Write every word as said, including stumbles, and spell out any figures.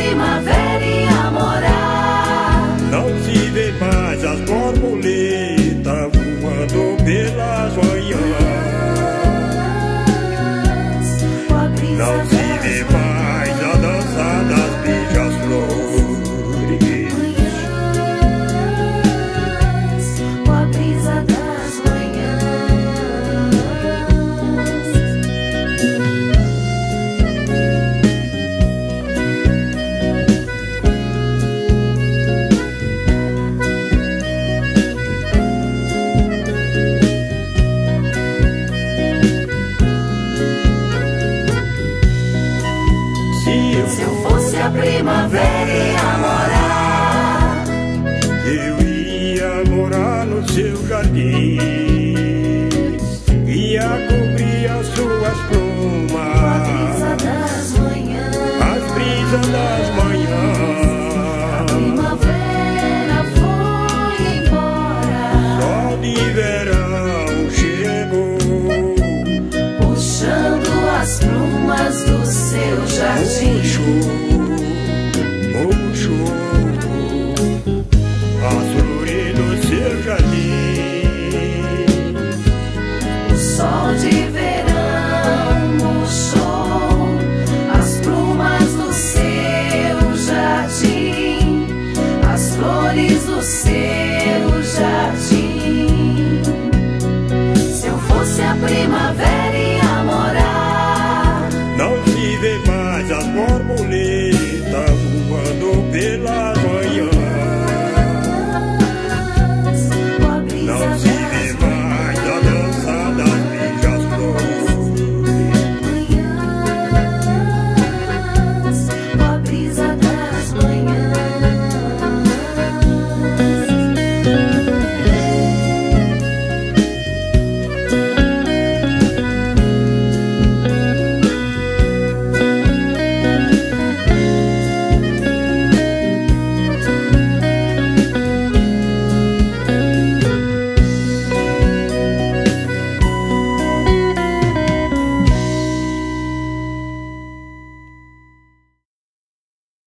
primavera ia morar. Não se vê mais as borboletas voando pelas manhãs. Não se vê mais a dança das beija-flores. Com a brisa das manhãs. Se eu fosse a primavera ia morar. Eu ia morar no seu jardim, ia cobrir as suas plumas, Com a brisa das manhãs. as brisas das manhãs. Primavera foi embora, Sol de verão chegou, puxando as plumas do seu jardim.